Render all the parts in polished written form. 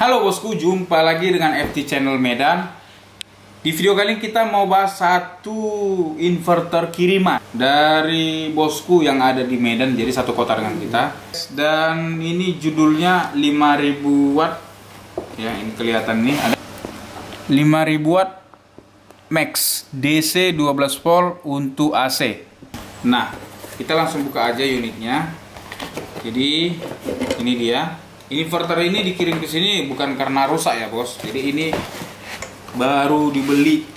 Halo bosku, jumpa lagi dengan FT Channel Medan. Di video kali ini kita mau bahas satu inverter kiriman dari bosku yang ada di Medan, jadi satu kota dengan kita. Dan ini judulnya 5000 watt. Ya, ini kelihatan nih ada 5000 watt max DC 12 volt untuk AC. Nah, kita langsung buka aja unitnya. Jadi ini dia. Inverter ini dikirim ke sini bukan karena rusak ya bos. Jadi ini baru dibeli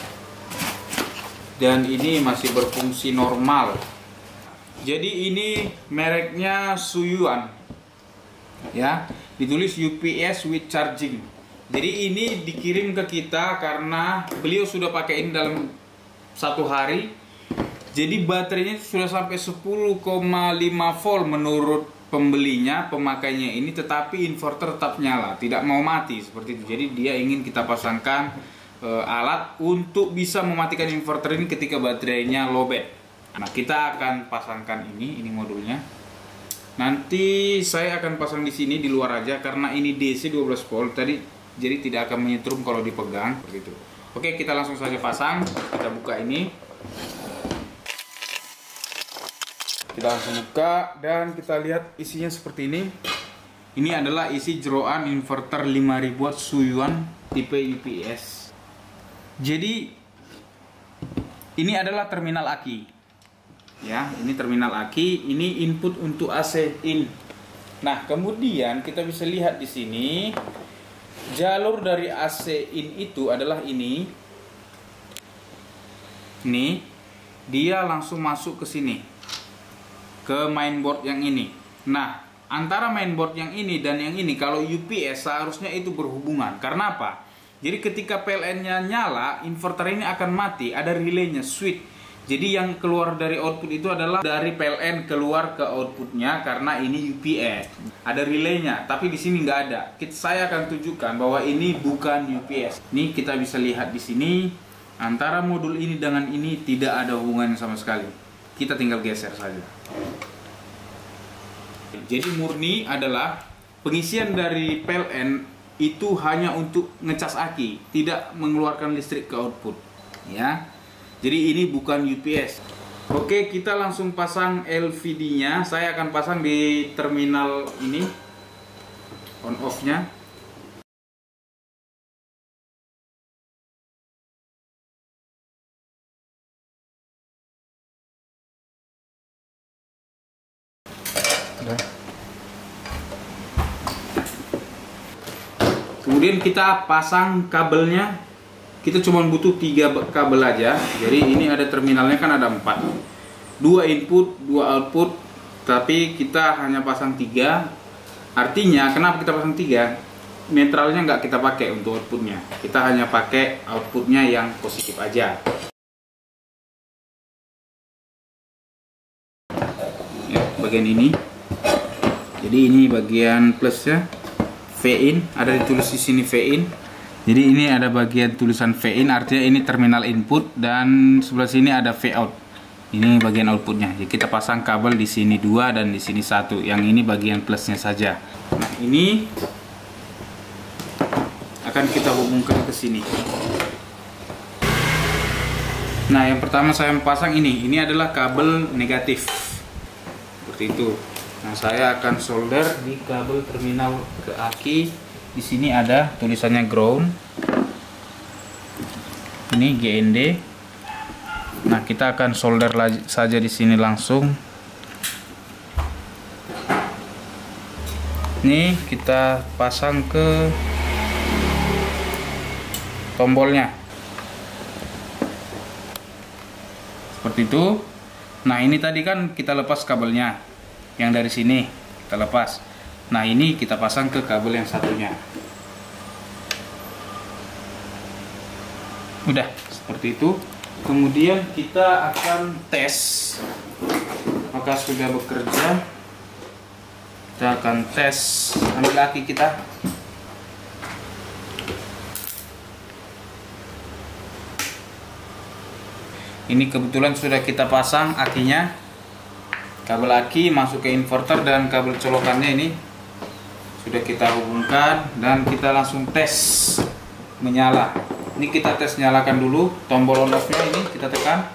dan ini masih berfungsi normal. Jadi ini mereknya Suyuan, ya, ditulis UPS with charging. Jadi ini dikirim ke kita karena beliau sudah pakai ini dalam satu hari. Jadi baterainya sudah sampai 10,5 volt menurut pembelinya, pemakainya ini, tetapi inverter tetap nyala, tidak mau mati seperti itu. Jadi dia ingin kita pasangkan alat untuk bisa mematikan inverter ini ketika baterainya lowbat. Nah, kita akan pasangkan ini modulnya. Nanti saya akan pasang di sini di luar aja karena ini DC 12 volt tadi, jadi tidak akan menyetrum kalau dipegang seperti itu. Oke, kita langsung saja pasang. Kita buka ini. Kita langsung buka dan kita lihat isinya seperti ini. Ini adalah isi jeroan inverter 5000 watt Suyuan tipe UPS. Jadi ini adalah terminal aki. Ya, ini terminal aki, ini input untuk AC in. Nah, kemudian kita bisa lihat di sini jalur dari AC in itu adalah ini. Nih, dia langsung masuk ke sini, ke mainboard yang ini. Nah, antara mainboard yang ini dan yang ini, kalau UPS seharusnya itu berhubungan. Karena apa? Jadi ketika PLN-nya nyala, inverter ini akan mati. Ada relaynya, switch. Jadi yang keluar dari output itu adalah dari PLN keluar ke outputnya karena ini UPS. Ada relaynya, tapi di sini nggak ada. Saya akan tunjukkan bahwa ini bukan UPS. Nih kita bisa lihat di sini antara modul ini dengan ini tidak ada hubungannya sama sekali. Kita tinggal geser saja. Jadi murni adalah pengisian dari PLN itu hanya untuk ngecas aki, tidak mengeluarkan listrik ke output, ya. Jadi ini bukan UPS. Oke, kita langsung pasang LVD-nya. Saya akan pasang di terminal ini, on off-nya. Kemudian kita pasang kabelnya. Kita cuma butuh 3 kabel aja. Jadi ini ada terminalnya, kan ada 4, 2 input 2 output, tapi kita hanya pasang 3. Artinya kenapa kita pasang 3? Netralnya nggak kita pakai untuk outputnya, kita hanya pakai outputnya yang positif aja. Ya, bagian ini. Jadi ini bagian plusnya, V-in, ada ditulis di sini V-in. Jadi ini ada bagian tulisan V-in, artinya ini terminal input, dan sebelah sini ada V-out. Ini bagian outputnya. Jadi kita pasang kabel di sini 2 dan di sini 1. Yang ini bagian plusnya saja. Nah, ini akan kita hubungkan ke sini. Nah, yang pertama saya pasang ini. Ini adalah kabel negatif. Seperti itu. Nah, saya akan solder di kabel terminal ke aki. Di sini ada tulisannya ground. Ini GND. Nah, kita akan solder saja di sini langsung. Ini kita pasang ke tombolnya. Seperti itu. Nah, ini tadi kan kita lepas kabelnya. Yang dari sini kita lepas. Nah, ini kita pasang ke kabel yang satunya. Udah, seperti itu. Kemudian kita akan tes apakah sudah bekerja. Kita akan tes, ambil aki kita. Ini kebetulan sudah kita pasang akinya. Kabel aki masuk ke inverter dan kabel colokannya ini Sudah kita hubungkan dan kita langsung tes menyala. Ini kita tes nyalakan dulu tombol on off-nya, ini kita tekan.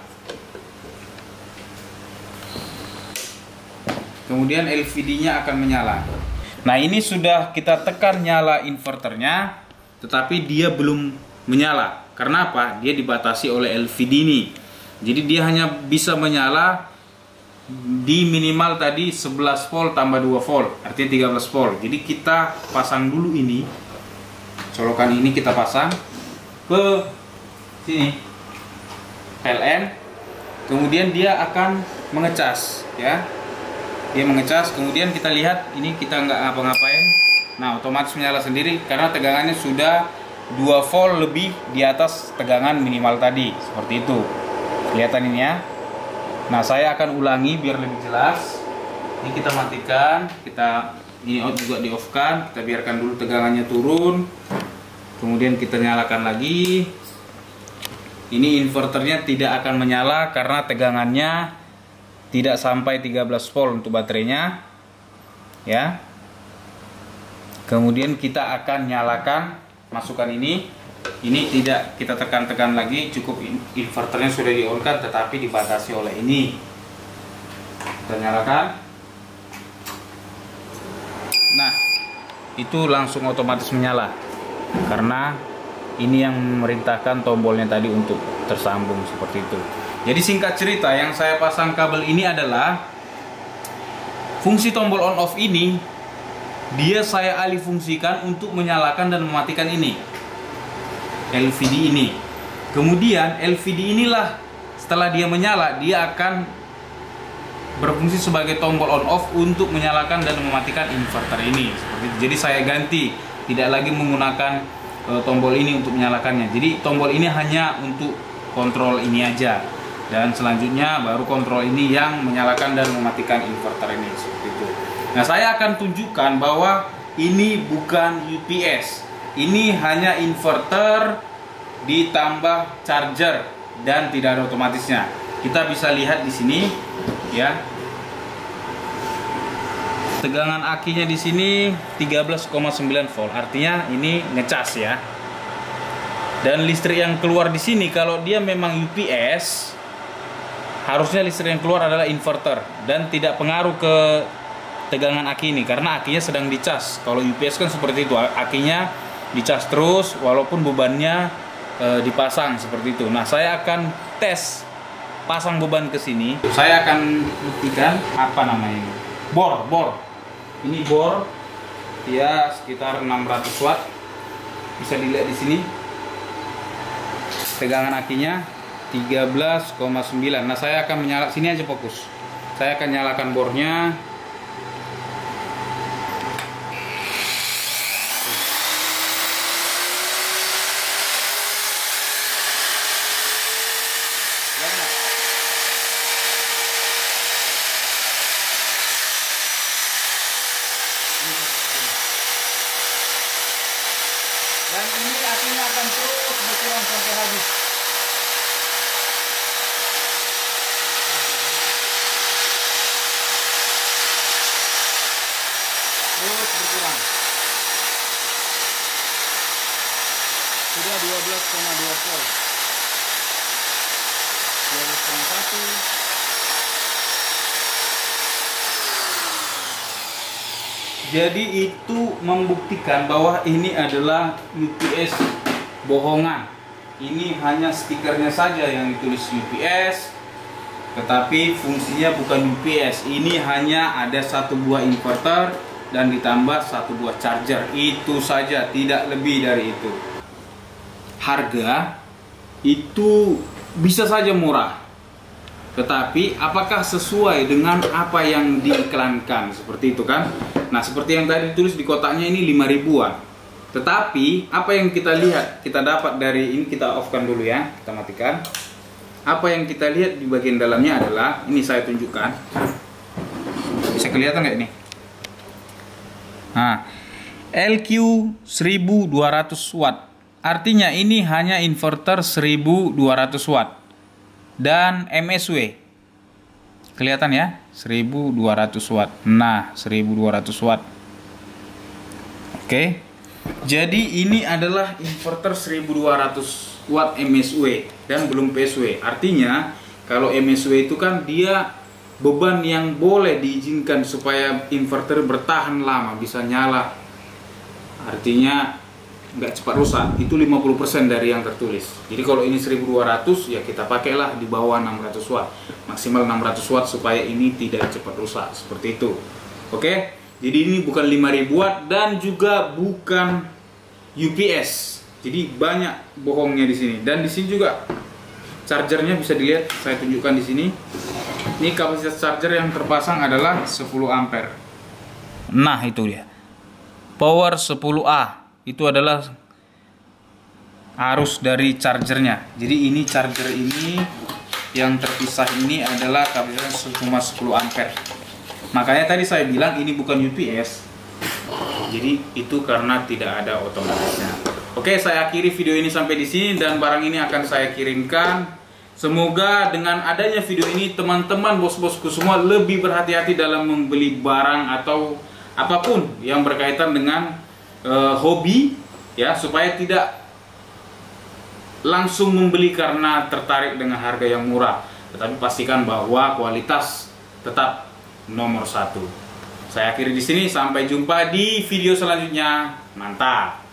Kemudian LVD-nya akan menyala. Nah, ini sudah kita tekan nyala inverternya, tetapi dia belum menyala. Karena apa? Dia dibatasi oleh LVD ini. Jadi dia hanya bisa menyala di minimal tadi 11 volt tambah 2 volt, artinya 13 volt. Jadi kita pasang dulu ini, colokan ini kita pasang ke sini PLN, kemudian dia akan mengecas ya. Dia mengecas, kemudian kita lihat ini, kita nggak ngapa-ngapain. Nah, otomatis menyala sendiri karena tegangannya sudah 2 volt lebih di atas tegangan minimal tadi, seperti itu. Kelihatan ini ya. Nah, saya akan ulangi biar lebih jelas. Ini kita matikan, ini juga di off kan, kita biarkan dulu tegangannya turun. Kemudian kita nyalakan lagi. Ini inverternya tidak akan menyala karena tegangannya tidak sampai 13 volt untuk baterainya ya. Kemudian kita akan nyalakan, masukkan ini tidak kita tekan-tekan lagi, cukup inverternya sudah di on kan, tetapi dibatasi oleh ini. Kita nyalakan. Nah, itu langsung otomatis menyala karena ini yang memerintahkan tombolnya tadi untuk tersambung seperti itu. Jadi singkat cerita, yang saya pasang kabel ini adalah fungsi tombol on off ini dia saya alih fungsikan untuk menyalakan dan mematikan ini LVD ini. Kemudian LVD inilah setelah dia menyala, dia akan berfungsi sebagai tombol on off untuk menyalakan dan mematikan inverter ini. Seperti itu. Jadi saya ganti, tidak lagi menggunakan tombol ini untuk menyalakannya. Jadi tombol ini hanya untuk kontrol ini aja. Dan selanjutnya baru kontrol ini yang menyalakan dan mematikan inverter ini, seperti itu. Nah, saya akan tunjukkan bahwa ini bukan UPS. Ini hanya inverter ditambah charger dan tidak ada otomatisnya. Kita bisa lihat di sini ya. Tegangan akinya di sini 13,9 volt. Artinya ini ngecas ya. Dan listrik yang keluar di sini kalau dia memang UPS, harusnya listrik yang keluar adalah inverter dan tidak pengaruh ke tegangan aki ini karena akinya sedang dicas. Kalau UPS kan seperti itu, akinya dicas terus walaupun bebannya dipasang seperti itu. Nah, saya akan tes pasang beban ke sini. Saya akan buktikan apa namanya ini. Bor. Ini bor ya sekitar 600 watt. Bisa dilihat di sini. Tegangan akinya 13,9. Nah, saya akan menyala sini aja, fokus. Saya akan nyalakan bornya. Dan ini apinya akan terus berkurang sampai habis. Terus berkurang. Sudah 12,2 volt. 12,1. Jadi itu membuktikan bahwa ini adalah UPS bohongan. Ini hanya stikernya saja yang ditulis UPS, tetapi fungsinya bukan UPS. Ini hanya ada satu buah inverter dan ditambah satu buah charger. Itu saja, tidak lebih dari itu. Harga itu bisa saja murah, tetapi apakah sesuai dengan apa yang diiklankan? Seperti itu kan. Nah, seperti yang tadi ditulis di kotaknya ini 5 ribuan. Tetapi apa yang kita lihat, kita dapat dari ini, kita off-kan dulu ya, kita matikan. Apa yang kita lihat di bagian dalamnya adalah, ini saya tunjukkan. Bisa kelihatan nggak ini? Nah, LQ 1200 watt. Artinya ini hanya inverter 1200 watt. Dan MSW. Kelihatan ya, 1200 watt. Nah, 1200 watt. Oke. Jadi ini adalah inverter 1200 watt MSW dan belum PSW. Artinya kalau MSW itu kan dia beban yang boleh diizinkan supaya inverter bertahan lama, bisa nyala. Artinya nggak cepat rusak. Itu 50% dari yang tertulis. Jadi kalau ini 1200 ya kita pakailah di bawah 600 watt. Maksimal 600 watt supaya ini tidak cepat rusak. Seperti itu. Oke. Jadi ini bukan 5000 watt dan juga bukan UPS. Jadi banyak bohongnya di sini. Dan di sini juga chargernya bisa dilihat, saya tunjukkan di sini. Ini kapasitas charger yang terpasang adalah 10 ampere. Nah, itu dia. Power 10A. Itu adalah arus dari chargernya. Jadi ini charger ini yang terpisah ini adalah kapasitasnya cuma 10 ampere. Makanya tadi saya bilang ini bukan UPS. Jadi itu karena tidak ada otomatisnya. Oke, saya akhiri video ini sampai di sini dan barang ini akan saya kirimkan. Semoga dengan adanya video ini teman-teman bos-bosku semua lebih berhati-hati dalam membeli barang atau apapun yang berkaitan dengan hobi ya, supaya tidak langsung membeli karena tertarik dengan harga yang murah. Tetapi pastikan bahwa kualitas tetap nomor 1. Saya akhiri di sini, sampai jumpa di video selanjutnya. Mantap.